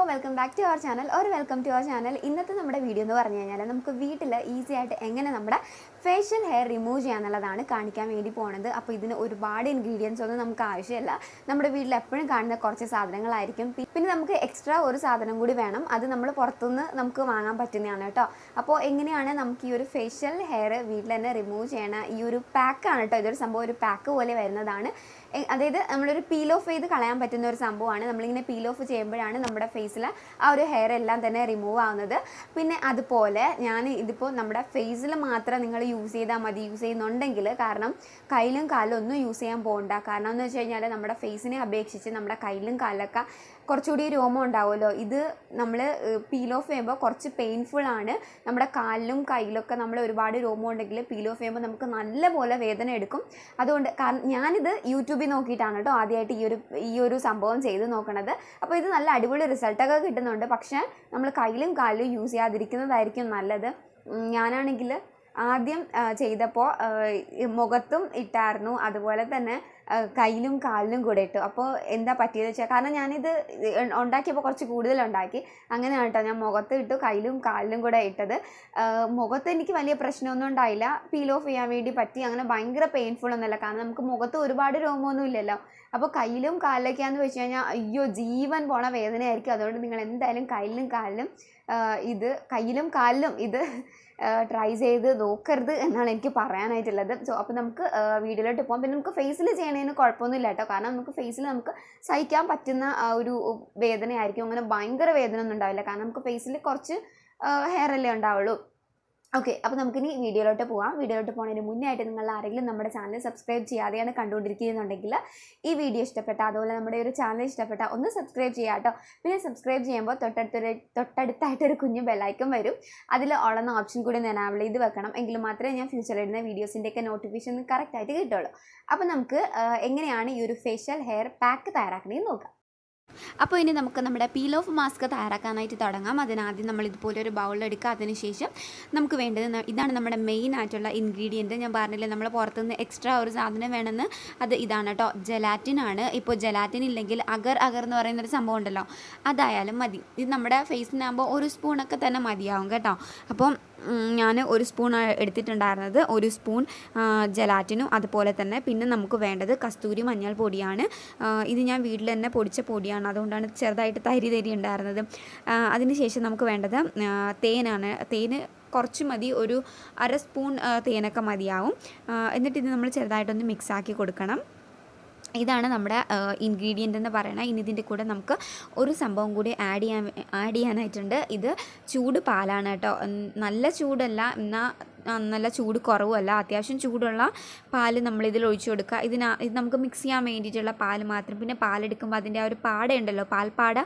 Welcome back to our channel welcome to our channel. ഇന്നത്തെ നമ്മുടെ video എന്ന് പറഞ്ഞു കഴിഞ്ഞാൽ നമുക്ക് വീട്ടിൽ ഈസി ആയിട്ട് എങ്ങനെ നമ്മുടെ ഫേഷ്യൽ ഹെയർ റിമൂവ് ചെയ്യാന്നുള്ളതാണ് കാണിക്കാൻ വേണ്ടി പോകുന്നത്. അപ്പോൾ ഇതിന് ഒരുപാട് ഇൻഗ്രീഡിയൻസ് ഒന്നും നമുക്ക് ആവശ്യമില്ല. നമ്മുടെ വീട്ടിൽ എപ്പോഴും കാണുന്ന കുറച്ച് സാധനങ്ങളായിരിക്കും. പിന്നെ നമുക്ക് എക്സ്ട്രാ ഒരു സാധനം കൂടി വേണം. അത് നമ്മൾ പുറത്തുനിന്ന് നമുക്ക് വാങ്ങാൻ പറ്റുന്നതാണ് കേട്ടോ. അപ്പോൾ എങ്ങനെയാണ് നമുക്ക് ഈ ഒരു ഫേഷ്യൽ ഹെയർ വീട്ടിൽ തന്നെ റിമൂവ് ചെയ്യണ ഈ ഒരു പാക്കാണ് കേട്ടോ. ഇതൊരു സംഭവം ഒരു പാക്ക് പോലെ വരുന്നതാണ്. അതായത് നമ്മളൊരു പീൽ ഓഫ് ചെയ്ത് കളയാൻ പറ്റുന്ന ഒരു സംഭവമാണ്. നമ്മളിങ്ങനെ പീൽ ഓഫ് ചെയ്യുമ്പോഴാണ് നമ്മുടെ ഫേസിൽ ആ ഒരു ഹെയർ എല്ലാം തന്നെ റിമൂവ് ആവുന്നത്. പിന്നെ അതുപോലെ ഇതിപ്പോൾ നമ്മുടെ ഫേസിൽ മാത്രം നിങ്ങൾ യൂസ് ചെയ്താൽ മതി, യൂസ് ചെയ്യുന്നുണ്ടെങ്കിൽ. കാരണം കയ്യിലും കാലിലും ഒന്നും യൂസ് ചെയ്യാൻ പോകണ്ട. കാരണം എന്ന് വെച്ച് കഴിഞ്ഞാൽ നമ്മുടെ ഫേസിനെ അപേക്ഷിച്ച് നമ്മുടെ കയ്യിലും കാലിലൊക്കെ കുറച്ചുകൂടി രോമം ഉണ്ടാവുമല്ലോ. ഇത് നമ്മൾ പീൽ ഓഫ് ചെയ്യുമ്പോൾ കുറച്ച് പെയിൻഫുൾ ആണ്. നമ്മുടെ കാലിലും കയ്യിലൊക്കെ നമ്മൾ ഒരുപാട് രോമം ഉണ്ടെങ്കിൽ പീൽ ഓഫ് ചെയ്യുമ്പോൾ നമുക്ക് നല്ലപോലെ വേദന എടുക്കും. അതുകൊണ്ട് ഞാനിത് യൂട്യൂബിൽ നോക്കിയിട്ടാണ് കേട്ടോ ആദ്യമായിട്ട് ഈ ഒരു സംഭവം ചെയ്ത് നോക്കണത്. അപ്പോൾ ഇത് നല്ല അടിപൊളി റിസൾട്ടൊക്കെ കിട്ടുന്നുണ്ട്. പക്ഷേ നമ്മൾ കയ്യിലും കാലിലും യൂസ് ചെയ്യാതിരിക്കുന്നതായിരിക്കും നല്ലത്. ഞാനാണെങ്കിൽ ആദ്യം ചെയ്തപ്പോൾ മുഖത്തും ഇട്ടായിരുന്നു, അതുപോലെ തന്നെ കയ്യിലും കാലിലും കൂടെ ഇട്ടു. അപ്പോൾ എന്താ പറ്റിയെന്ന് വെച്ചാൽ, കാരണം ഞാനിത് ഉണ്ടാക്കിയപ്പോൾ കുറച്ച് കൂടുതലുണ്ടാക്കി. അങ്ങനെയാണ് കേട്ടോ ഞാൻ മുഖത്ത് ഇട്ടു, കയ്യിലും കാലിലും കൂടെ ഇട്ടത്. മുഖത്ത് എനിക്ക് വലിയ പ്രശ്നമൊന്നും ഉണ്ടായില്ല. പീൽ ഓഫ് ചെയ്യാൻ വേണ്ടി പറ്റി. അങ്ങനെ ഭയങ്കര പെയിൻഫുൾ ഒന്നുമല്ല. കാരണം നമുക്ക് മുഖത്ത് ഒരുപാട് രോമമൊന്നും ഇല്ലല്ലോ. അപ്പോൾ കയ്യിലും കാലിലൊക്കെയാണെന്ന് വെച്ച് കഴിഞ്ഞാൽ അയ്യോ ജീവൻ പോണ വേദനയായിരിക്കും. അതുകൊണ്ട് നിങ്ങൾ എന്തായാലും കയ്യിലും കാലിലും ഇത് ട്രൈ ചെയ്ത് നോക്കരുത് എന്നാണ് എനിക്ക് പറയാനായിട്ടുള്ളത്. അപ്പോൾ നമുക്ക് വീഡിയോയിലോട്ട് പോകാം. പിന്നെ നമുക്ക് ഫേസിൽ ചെയ്യണതിന് കുഴപ്പമൊന്നുമില്ല കേട്ടോ. കാരണം നമുക്ക് ഫേസിൽ നമുക്ക് സഹിക്കാൻ പറ്റുന്ന ഒരു വേദനയായിരിക്കും. അങ്ങനെ ഭയങ്കര വേദന ഒന്നും ഉണ്ടാവില്ല. കാരണം നമുക്ക് ഫേസിൽ കുറച്ച് ഹെയർ അല്ലേ ഉണ്ടാവുള്ളൂ. ഓക്കെ, അപ്പോൾ നമുക്കിനി വീഡിയോയിലോട്ട് പോകാം. വീഡിയോയിലോട്ട് പോകുന്നതിന് മുന്നേ ആയിട്ട് നിങ്ങൾ ആരെങ്കിലും നമ്മുടെ ചാനൽ സബ്സ്ക്രൈബ് ചെയ്യാതെയാണ് കണ്ടുകൊണ്ടിരിക്കുന്നുണ്ടെങ്കിൽ ഈ വീഡിയോ ഇഷ്ടപ്പെട്ട, അതുപോലെ നമ്മുടെ ഒരു ചാനൽ ഇഷ്ടപ്പെട്ട ഒന്ന് സബ്സ്ക്രൈബ് ചെയ്യാം കേട്ടോ. പിന്നെ സബ്സ്ക്രൈബ് ചെയ്യുമ്പോൾ തൊട്ടടുത്തായിട്ടൊരു കുഞ്ഞു ബെല്ലൈക്കൺ വരും. അതിൽ ഓൾ എന്ന ഓപ്ഷൻ കൂടി എനാബിൾ ചെയ്ത് വെക്കണം. എങ്കിൽ മാത്രമേ ഞാൻ ഫ്യൂച്ചറിൽ ഇടുന്ന വീഡിയോസിൻ്റെയൊക്കെ നോട്ടിഫിക്കേഷൻ കറക്റ്റായിട്ട് കിട്ടുള്ളൂ. അപ്പോൾ നമുക്ക് എങ്ങനെയാണ് ഈ ഒരു ഫേഷ്യൽ ഹെയർ പാക്ക് തയ്യാറാക്കണമെന്ന് നോക്കാം. അപ്പോൾ ഇനി നമുക്ക് നമ്മുടെ പീൽ ഓഫ് മാസ്ക് തയ്യാറാക്കാനായിട്ട് തുടങ്ങാം. അതിനാദ്യം നമ്മൾ ഇതുപോലെ ഒരു ബൗളെടുക്കുക. അതിനുശേഷം നമുക്ക് വേണ്ടത് ഇതാണ് നമ്മുടെ മെയിൻ ആയിട്ടുള്ള ഇൻഗ്രീഡിയൻറ്റ്. ഞാൻ പറഞ്ഞില്ലേ നമ്മൾ പുറത്തുനിന്ന് എക്സ്ട്രാ ഒരു സാധനം വേണമെന്ന്, അത് ഇതാണ് കേട്ടോ, ജെലാറ്റിനാണ്. ഇപ്പോൾ ജെലാറ്റിൻ ഇല്ലെങ്കിൽ അഗർ എന്ന് പറയുന്നൊരു സംഭവം ഉണ്ടല്ലോ, അതായാലും മതി. ഇത് നമ്മുടെ ഫേസിനാകുമ്പോൾ ഒരു സ്പൂണൊക്കെ തന്നെ മതിയാവും കേട്ടോ. അപ്പം ഞാൻ ഒരു സ്പൂൺ എടുത്തിട്ടുണ്ടായിരുന്നത്. ഒരു സ്പൂൺ ജെലാറ്റിനും അതുപോലെ തന്നെ പിന്നെ നമുക്ക് വേണ്ടത് കസ്തൂരി മഞ്ഞൾ പൊടിയാണ്. ഇത് ഞാൻ വീട്ടിൽ തന്നെ പൊടിച്ച പൊടിയാണ്, അതുകൊണ്ടാണ് ചെറുതായിട്ട് തരി ഉണ്ടായിരുന്നത്. അതിനുശേഷം നമുക്ക് വേണ്ടത് തേനാണ്. തേന് കുറച്ച് മതി, ഒരു അര സ്പൂൺ തേനൊക്കെ മതിയാവും. എന്നിട്ട് ഇത് നമ്മൾ ചെറുതായിട്ടൊന്ന് മിക്സാക്കി കൊടുക്കണം. ഇതാണ് നമ്മുടെ ഇൻഗ്രീഡിയൻ്റ് എന്ന് പറയുന്നത്. ഇനി ഇതിൻ്റെ കൂടെ നമുക്ക് ഒരു സംഭവം കൂടി ആഡ് ചെയ്യാനായിട്ടുണ്ട്. ഇത് ചൂട് പാലാണ് കേട്ടോ. നല്ല ചൂടല്ല, എന്നാൽ നല്ല ചൂട് കുറവുമല്ല. അത്യാവശ്യം ചൂടുള്ള പാൽ നമ്മളിതിൽ ഒഴിച്ചു കൊടുക്കുക. ഇത് നമുക്ക് മിക്സ് ചെയ്യാൻ വേണ്ടിയിട്ടുള്ള പാൽ മാത്രം. പിന്നെ പാലെടുക്കുമ്പോൾ അതിൻ്റെ ആ ഒരു പാടയുണ്ടല്ലോ, പാൽപ്പാട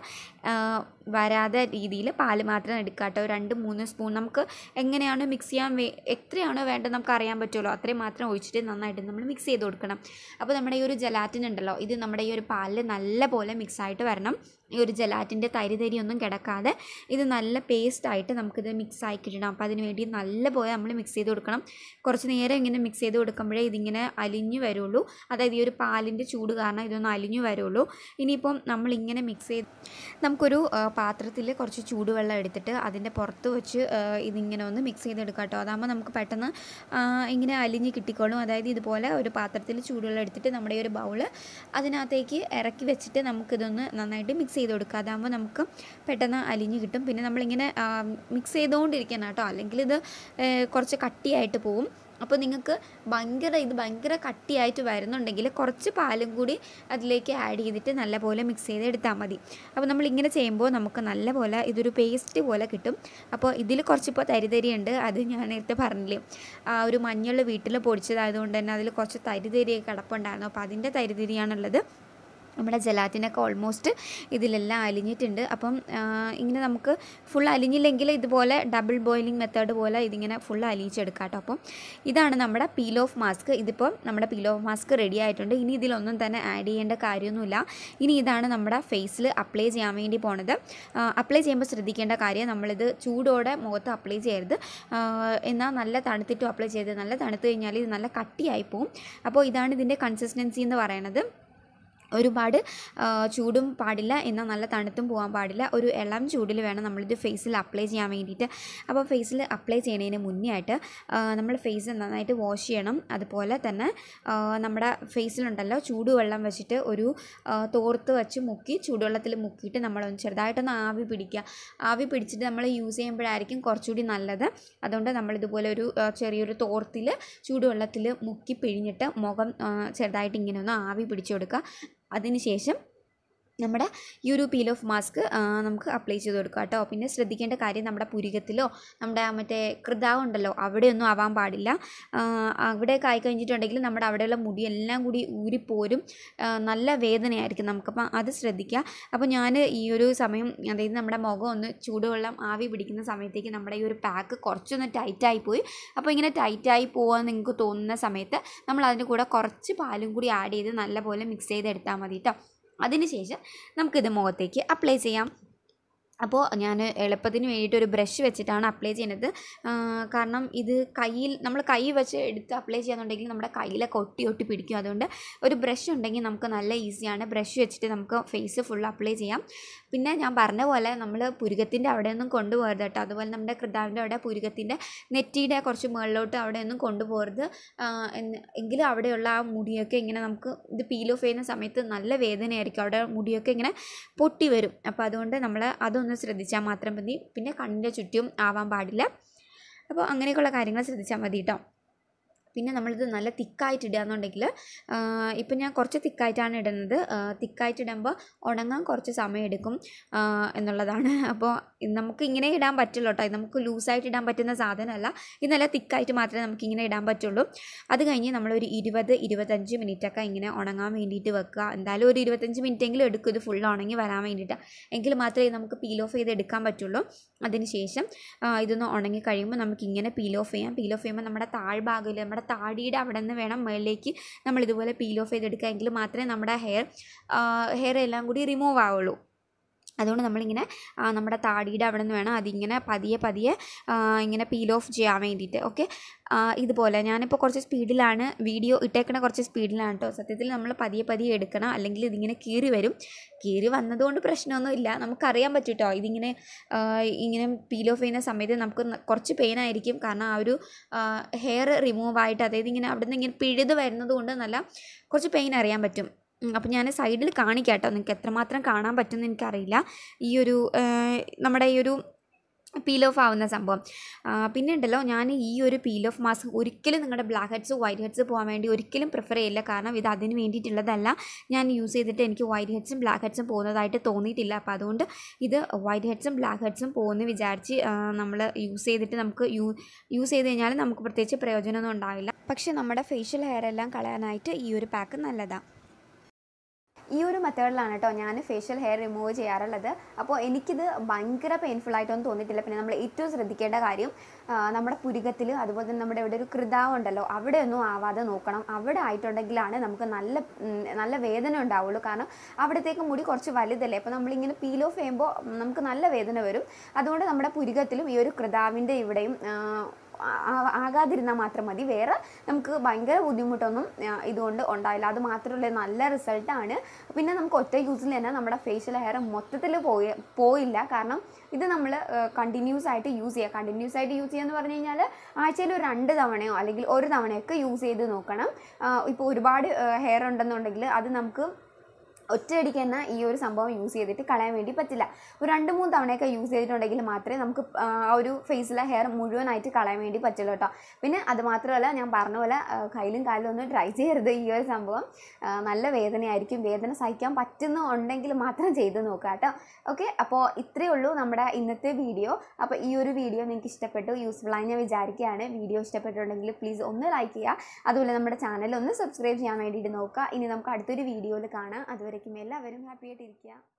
വരാതെ രീതിയിൽ പാൽ മാത്രം എടുക്കുക കേട്ടോ. 2-3 സ്പൂൺ നമുക്ക് എങ്ങനെയാണ് മിക്സ് ചെയ്യാൻ എത്രയാണോ വേണ്ടത് നമുക്ക് അറിയാൻ പറ്റുമല്ലോ, അത്രയും മാത്രം ഒഴിച്ചിട്ട് നന്നായിട്ട് നമ്മൾ മിക്സ് ചെയ്ത് കൊടുക്കണം. അപ്പോൾ നമ്മുടെ ഈ ഒരു ജെലാറ്റിൻ ഉണ്ടല്ലോ, ഇത് നമ്മുടെ ഈ ഒരു പാലിൽ നല്ല പോലെ മിക്സായിട്ട് വരണം. ഈ ഒരു ജെലാറ്റിൻ്റെ തരിയൊന്നും കിടക്കാതെ ഇത് നല്ല പേസ്റ്റായിട്ട് നമുക്കിത് മിക്സായി കിട്ടണം. അപ്പോൾ അതിന് വേണ്ടി നല്ല പോലെ നമ്മൾ മിക്സ് ചെയ്ത് കൊടുക്കണം. കുറച്ച് നേരം ഇങ്ങനെ മിക്സ് ചെയ്ത് കൊടുക്കുമ്പോഴേ ഇതിങ്ങനെ അലിഞ്ഞു വരുള്ളൂ. അതായത് ഈ ഒരു പാലിൻ്റെ ചൂട് കാരണം ഇതൊന്ന് അലിഞ്ഞു വരുള്ളൂ. ഇനിയിപ്പം നമ്മളിങ്ങനെ മിക്സ് ചെയ്ത് നമുക്കൊരു പാത്രത്തിൽ കുറച്ച് ചൂടുവെള്ളം എടുത്തിട്ട് അതിൻ്റെ പുറത്ത് വെച്ച് ഇതിങ്ങനെ ഒന്ന് മിക്സ് ചെയ്തെടുക്കാം കേട്ടോ. അതാകുമ്പോൾ നമുക്ക് പെട്ടെന്ന് ഇങ്ങനെ അലിഞ്ഞ് കിട്ടിക്കോളും. അതായത് ഇതുപോലെ ഒരു പാത്രത്തിൽ ചൂടുവെള്ളം എടുത്തിട്ട് നമ്മുടെ ഈ ഒരു ബൗള് അതിനകത്തേക്ക് ഇറക്കി വെച്ചിട്ട് നമുക്കിതൊന്ന് നന്നായിട്ട് മിക്സ് ചെയ്ത് കൊടുക്കുക. അതാകുമ്പോൾ നമുക്ക് പെട്ടെന്ന് അലിഞ്ഞ് കിട്ടും. പിന്നെ നമ്മളിങ്ങനെ മിക്സ് ചെയ്തുകൊണ്ടിരിക്കണം കേട്ടോ, അല്ലെങ്കിൽ ഇത് കുറച്ച് കട്ടിയായിട്ട് പോവും. അപ്പോൾ നിങ്ങൾക്ക് ഭയങ്കര കട്ടിയായിട്ട് വരുന്നുണ്ടെങ്കിൽ കുറച്ച് പാലും കൂടി അതിലേക്ക് ആഡ് ചെയ്തിട്ട് നല്ലപോലെ മിക്സ് ചെയ്തെടുത്താൽ മതി. അപ്പോൾ നമ്മളിങ്ങനെ ചെയ്യുമ്പോൾ നമുക്ക് നല്ലപോലെ ഇതൊരു പേസ്റ്റ് പോലെ കിട്ടും. അപ്പോൾ ഇതിൽ കുറച്ചിപ്പോൾ തരിയുണ്ട്. അത് ഞാൻ നേരത്തെ പറഞ്ഞില്ലേ, ഒരു മഞ്ഞൾ വീട്ടിൽ പൊടിച്ചതായതുകൊണ്ട് തന്നെ അതിൽ കുറച്ച് തരിയൊക്കെ കിടപ്പുണ്ടായിരുന്നു. അപ്പോൾ അതിൻ്റെ തരിയാണുള്ളത്. നമ്മുടെ ജെലാറ്റിനൊക്കെ ഓൾമോസ്റ്റ് ഇതിലെല്ലാം അലിഞ്ഞിട്ടുണ്ട്. അപ്പം ഇങ്ങനെ നമുക്ക് ഫുൾ അലിഞ്ഞില്ലെങ്കിൽ ഇതുപോലെ ഡബിൾ ബോയിലിംഗ് മെത്തേഡ് പോലെ ഇതിങ്ങനെ ഫുൾ അലിയിച്ചെടുക്കാം കേട്ടോ. അപ്പം ഇതാണ് നമ്മുടെ പീൽ ഓഫ് മാസ്ക്. ഇതിപ്പോൾ നമ്മുടെ പീൽ ഓഫ് മാസ്ക് റെഡി ആയിട്ടുണ്ട്. ഇനി ഇതിലൊന്നും തന്നെ ആഡ് ചെയ്യേണ്ട കാര്യമൊന്നുമില്ല. ഇനി ഇതാണ് നമ്മുടെ ഫേസിൽ അപ്ലൈ ചെയ്യാൻ വേണ്ടി പോണത്. അപ്ലൈ ചെയ്യുമ്പോൾ ശ്രദ്ധിക്കേണ്ട കാര്യം, നമ്മളിത് ചൂടോടെ മുഖത്ത് അപ്ലൈ ചെയ്യരുത്. എന്നാൽ നല്ല തണുത്തിട്ടും അപ്ലൈ ചെയ്ത്, നല്ല തണുത്ത് കഴിഞ്ഞാൽ ഇത് നല്ല കട്ടിയായി പോവും. അപ്പോൾ ഇതാണ് ഇതിൻ്റെ കൺസിസ്റ്റൻസി എന്ന് പറയുന്നത്. ഒരുപാട് ചൂടും പാടില്ല, എന്നാൽ നല്ല തണുത്തും പോകാൻ പാടില്ല. ഒരു ഇളം ചൂടിൽ വേണം നമ്മളിത് ഫേസിൽ അപ്ലൈ ചെയ്യാൻ വേണ്ടിയിട്ട്. അപ്പോൾ ഫേസിൽ അപ്ലൈ ചെയ്യുന്നതിന് മുന്നേ ആയിട്ട് നമ്മൾ ഫേസ് നന്നായിട്ട് വാഷ് ചെയ്യണം. അതുപോലെ തന്നെ നമ്മുടെ ഫേസിലുണ്ടല്ലോ ചൂടുവെള്ളം വെച്ചിട്ട് ഒരു തോർത്ത് വെച്ച് മുക്കി ചൂടുവെള്ളത്തിൽ മുക്കിയിട്ട് നമ്മളൊന്ന് ചെറുതായിട്ടൊന്ന് ആവി പിടിക്കുക. ആവി പിടിച്ചിട്ട് നമ്മൾ യൂസ് ചെയ്യുമ്പോഴായിരിക്കും കുറച്ചുകൂടി നല്ലത്. അതുകൊണ്ട് നമ്മളിതുപോലെ ഒരു ചെറിയൊരു തോർത്തിൽ ചൂടുവെള്ളത്തിൽ മുക്കി പിഴിഞ്ഞിട്ട് മുഖം ചെറുതായിട്ട് ഇങ്ങനെ ഒന്ന് ആവി പിടിച്ചു കൊടുക്കുക. അതിനുശേഷം നമ്മുടെ ഈ ഒരു പീൽ ഓഫ് മാസ്ക് നമുക്ക് അപ്ലൈ ചെയ്ത് കൊടുക്കുക കേട്ടോ. പിന്നെ ശ്രദ്ധിക്കേണ്ട കാര്യം നമ്മുടെ പുരികത്തിലോ നമ്മുടെ മറ്റേ കൃതാവ് ഉണ്ടല്ലോ അവിടെയൊന്നും ആവാൻ പാടില്ല. അവിടെയൊക്കെ ആയി കഴിഞ്ഞിട്ടുണ്ടെങ്കിൽ നമ്മുടെ അവിടെയുള്ള മുടിയെല്ലാം കൂടി ഊരിപ്പോരും, നല്ല വേദനയായിരിക്കും നമുക്കപ്പം അത് ശ്രദ്ധിക്കുക. അപ്പോൾ ഞാൻ ഈ ഒരു സമയം, അതായത് നമ്മുടെ മുഖം ഒന്ന് ചൂടുവെള്ളം ആവി പിടിക്കുന്ന സമയത്തേക്ക് നമ്മുടെ ഈ ഒരു പാക്ക് കുറച്ചൊന്ന് ടൈറ്റായി പോയി. അപ്പോൾ ഇങ്ങനെ ടൈറ്റായി പോകാമെന്ന് നിങ്ങൾക്ക് തോന്നുന്ന സമയത്ത് നമ്മൾ അതിൻ്റെ കൂടെ കുറച്ച് പാലും കൂടി ആഡ് ചെയ്ത് നല്ലപോലെ മിക്സ് ചെയ്തെടുത്താൽ മതി കേട്ടോ. അതിനുശേഷം നമുക്കിത് മുഖത്തേക്ക് അപ്ലൈ ചെയ്യാം. അപ്പോൾ ഞാൻ എളുപ്പത്തിന് വേണ്ടിയിട്ട് ഒരു ബ്രഷ് വെച്ചിട്ടാണ് അപ്ലൈ ചെയ്യുന്നത്. കാരണം ഇത് നമ്മൾ കൈ വെച്ച് എടുത്ത് അപ്ലൈ ചെയ്യാന്നുണ്ടെങ്കിൽ നമ്മുടെ കയ്യിലൊക്കെ ഒട്ടി പിടിക്കും. അതുകൊണ്ട് ഒരു ബ്രഷ് ഉണ്ടെങ്കിൽ നമുക്ക് നല്ല ഈസിയാണ്. ബ്രഷ് വെച്ചിട്ട് നമുക്ക് ഫേസ് ഫുൾ അപ്ലൈ ചെയ്യാം. പിന്നെ ഞാൻ പറഞ്ഞ പോലെ നമ്മൾ പുരികത്തിൻ്റെ അവിടെയൊന്നും കൊണ്ടുപോകരുത് കേട്ടോ. അതുപോലെ നമ്മുടെ കൃതാവിൻ്റെ അവിടെ പുരികത്തിൻ്റെ നെറ്റിയുടെ കുറച്ച് മുകളിലോട്ട് അവിടെയൊന്നും കൊണ്ടുപോകരുത്. എങ്കിലും അവിടെയുള്ള ആ മുടിയൊക്കെ ഇങ്ങനെ നമുക്ക് ഇത് പീൽ ഓഫ് ചെയ്യുന്ന സമയത്ത് നല്ല വേദനയായിരിക്കും. അവിടെ മുടിയൊക്കെ ഇങ്ങനെ പൊട്ടി വരും. അപ്പോൾ അതുകൊണ്ട് നമ്മൾ അതൊന്ന് ശ്രദ്ധിച്ചാൽ മാത്രം മതി. പിന്നെ കണ്ണിൻ്റെ ചുറ്റും ആവാൻ പാടില്ല. അപ്പോൾ അങ്ങനെയൊക്കെയുള്ള കാര്യങ്ങൾ ശ്രദ്ധിച്ചാൽ മതി കേട്ടോ. പിന്നെ നമ്മളിത് നല്ല തിക്കായിട്ട് ഇടുക എന്നുണ്ടെങ്കിൽ, ഇപ്പം ഞാൻ കുറച്ച് തിക്കായിട്ടാണ് ഇടുന്നത്. തിക്കായിട്ട് ഇടുമ്പോൾ ഉണങ്ങാൻ കുറച്ച് സമയം എടുക്കും എന്നുള്ളതാണ്. അപ്പോൾ നമുക്ക് ഇങ്ങനെ ഇടാൻ പറ്റുള്ളൂ കേട്ടോ. ഇത് നമുക്ക് ലൂസായിട്ട് ഇടാൻ പറ്റുന്ന സാധനമല്ല. ഇത് നല്ല തിക്കായിട്ട് മാത്രമേ നമുക്കിങ്ങനെ ഇടാൻ പറ്റുള്ളൂ. അത് കഴിഞ്ഞ് നമ്മളൊരു 20-25 മിനിറ്റൊക്കെ ഇങ്ങനെ ഉണങ്ങാൻ വേണ്ടിയിട്ട് വെക്കുക. എന്തായാലും ഒരു 25 മിനിറ്റെങ്കിലും എടുക്കും ഇത് ഫുൾ ഉണങ്ങി വരാൻ വേണ്ടിയിട്ട്. എങ്കിൽ മാത്രമേ നമുക്ക് പീൽ ഓഫ് ചെയ്ത് എടുക്കാൻ പറ്റുള്ളൂ. അതിനുശേഷം ഇതൊന്ന് ഉണങ്ങി കഴിയുമ്പോൾ നമുക്കിങ്ങനെ പീൽ ഓഫ് ചെയ്യാം. പീൽ ഓഫ് ചെയ്യുമ്പോൾ നമ്മുടെ താഴ്ഭാഗത്തിൽ നമ്മുടെ താടിയുടെ അവിടെ നിന്ന് വേണം മുകളിലേക്ക് നമ്മളിതുപോലെ പീൽ ഓഫ് ചെയ്തെടുക്കുക. എങ്കിൽ മാത്രമേ നമ്മുടെ ഹെയർ എല്ലാം കൂടി റിമൂവ് ആവുള്ളൂ. അതുകൊണ്ട് നമ്മളിങ്ങനെ നമ്മുടെ താടിയുടെ അവിടെ നിന്ന് വേണം അതിങ്ങനെ പതിയെ ഇങ്ങനെ പീൽ ഓഫ് ചെയ്യാൻ വേണ്ടിയിട്ട്. ഓക്കെ, ഇതുപോലെ ഞാനിപ്പോൾ കുറച്ച് സ്പീഡിലാണ് വീഡിയോ ഇട്ടേക്കണ, കുറച്ച് സ്പീഡിലാണ് കേട്ടോ. സത്യത്തിൽ നമ്മൾ പതിയെ എടുക്കണം, അല്ലെങ്കിൽ ഇതിങ്ങനെ കീറി വരും. കീറി വന്നതുകൊണ്ട് പ്രശ്നമൊന്നുമില്ല, നമുക്കറിയാൻ പറ്റും കേട്ടോ. ഇങ്ങനെ പീൽ ഓഫ് ചെയ്യുന്ന സമയത്ത് നമുക്ക് കുറച്ച് പെയിൻ ആയിരിക്കും. കാരണം ആ ഒരു ഹെയർ റിമൂവ് ആയിട്ട്, അതായത് ഇങ്ങനെ അവിടെ നിന്ന് ഇങ്ങനെ പിഴുത് വരുന്നത് കൊണ്ട് കുറച്ച് പെയിൻ അറിയാൻ പറ്റും. അപ്പോൾ ഞാൻ സൈഡിൽ കാണിക്കാം കേട്ടോ. നിങ്ങൾക്ക് എത്രമാത്രം കാണാൻ പറ്റുമെന്ന് എനിക്കറിയില്ല ഈ ഒരു നമ്മുടെ ഈ ഒരു പീൽ ഓഫ് ആവുന്ന സംഭവം. പിന്നെ ഉണ്ടല്ലോ, ഞാൻ ഈ ഒരു പീൽ ഓഫ് മാസ്ക് ഒരിക്കലും നിങ്ങളുടെ ബ്ലാക്ക് ഹെഡ്സ് വൈറ്റ് ഹെഡ്സ് പോകാൻ വേണ്ടി ഒരിക്കലും പ്രിഫർ ചെയ്യില്ല. കാരണം ഇത് അതിന് വേണ്ടിയിട്ടുള്ളതല്ല. ഞാൻ യൂസ് ചെയ്തിട്ട് എനിക്ക് വൈറ്റ് ഹെഡ്സും ബ്ലാക്ക് ഹെഡ്സും പോകുന്നതായിട്ട് തോന്നിയിട്ടില്ല. അപ്പോൾ അതുകൊണ്ട് ഇത് വൈറ്റ് ഹെഡ്സും ബ്ലാക്ക് ഹെഡ്സും പോകുമെന്ന് വിചാരിച്ച് നമ്മൾ യൂസ് ചെയ്തിട്ട് നമുക്ക് യൂസ് ചെയ്ത് കഴിഞ്ഞാൽ നമുക്ക് പ്രത്യേകിച്ച് പ്രയോജനമൊന്നും ഉണ്ടാവില്ല. പക്ഷേ നമ്മുടെ ഫേഷ്യൽ ഹെയർ എല്ലാം കളയാനായിട്ട് ഈ ഒരു പാക്ക് നല്ലതാണ്. ഈ ഒരു മെത്തേഡിലാണ് കേട്ടോ ഞാൻ ഫേഷ്യൽ ഹെയർ റിമൂവ് ചെയ്യാറുള്ളത്. അപ്പോൾ എനിക്കിത് ഭയങ്കര പെയിൻഫുൾ ആയിട്ടൊന്നും തോന്നിയിട്ടില്ല. പിന്നെ നമ്മൾ ഏറ്റവും ശ്രദ്ധിക്കേണ്ട കാര്യം നമ്മുടെ പുരികത്തിൽ, അതുപോലെ തന്നെ നമ്മുടെ ഇവിടെ ഒരു കൃതാവ് ഉണ്ടല്ലോ അവിടെയൊന്നും ആവാതെ നോക്കണം. അവിടെ ആയിട്ടുണ്ടെങ്കിലാണ് നമുക്ക് നല്ല വേദന ഉണ്ടാവുള്ളൂ. കാരണം അവിടത്തേക്ക് മുടി കുറച്ച് വലുതല്ലേ. അപ്പോൾ നമ്മളിങ്ങനെ പീൽ ഓഫ് ചെയ്യുമ്പോൾ നമുക്ക് നല്ല വേദന വരും. അതുകൊണ്ട് നമ്മുടെ പുരികത്തിലും ഈ ഒരു കൃതാവിൻ്റെ ഇവിടെയും ആകാതിരുന്നാൽ മാത്രം മതി. വേറെ നമുക്ക് ഭയങ്കര ബുദ്ധിമുട്ടൊന്നും ഇതുകൊണ്ട് ഉണ്ടാവില്ല. അത് മാത്രമല്ല നല്ല റിസൾട്ടാണ്. പിന്നെ നമുക്ക് ഒറ്റ യൂസിൽ തന്നെ നമ്മുടെ ഫേഷ്യൽ ഹെയർ മൊത്തത്തിൽ പോയില്ല. കാരണം ഇത് നമ്മൾ കണ്ടിന്യൂസ് ആയിട്ട് യൂസ് ചെയ്യുക എന്ന് പറഞ്ഞു കഴിഞ്ഞാൽ ആഴ്ചയിൽ ഒരു 2 തവണയോ അല്ലെങ്കിൽ 1 തവണയൊക്കെ യൂസ് ചെയ്ത് നോക്കണം. ഇപ്പോൾ ഒരുപാട് ഹെയർ ഉണ്ടെന്നുണ്ടെങ്കിൽ അത് നമുക്ക് ഒറ്റയടിക്ക് തന്നെ ഈ ഒരു സംഭവം യൂസ് ചെയ്തിട്ട് കളയാൻ വേണ്ടി പറ്റില്ല. ഒരു 2-3 തവണയൊക്കെ യൂസ് ചെയ്തിട്ടുണ്ടെങ്കിൽ മാത്രമേ നമുക്ക് ആ ഒരു ഫേസിലെ ഹെയർ മുഴുവനായിട്ട് കളയാൻ വേണ്ടി പറ്റുള്ളൂ കേട്ടോ. പിന്നെ അത് മാത്രമല്ല, ഞാൻ പറഞ്ഞ പോലെ കയ്യിലും കാലിലും ഒന്നും ട്രൈ ചെയ്യരുത് ഈ ഒരു സംഭവം. നല്ല വേദനയായിരിക്കും. വേദന സഹിക്കാൻ പറ്റുന്നുണ്ടെങ്കിൽ മാത്രം ചെയ്ത് നോക്കുക കേട്ടോ. ഓക്കെ, അപ്പോൾ ഇത്രയേ ഉള്ളൂ നമ്മുടെ ഇന്നത്തെ വീഡിയോ. അപ്പോൾ ഈ ഒരു വീഡിയോ നിങ്ങൾക്ക് ഇഷ്ടപ്പെട്ടു, യൂസ്ഫുള്ളായി ഞാൻ വിചാരിക്കുകയാണ്. വീഡിയോ ഇഷ്ടപ്പെട്ടിട്ടുണ്ടെങ്കിൽ പ്ലീസ് ഒന്ന് ലൈക്ക് ചെയ്യുക. അതുപോലെ നമ്മുടെ ചാനൽ ഒന്ന് സബ്സ്ക്രൈബ് ചെയ്യാൻ വേണ്ടിയിട്ട് നോക്കുക. ഇനി നമുക്ക് അടുത്തൊരു വീഡിയോയിൽ കാണാം. അതുവരെ എല്ലാവരും ഹാപ്പി ആയിട്ടിരിക്കുക.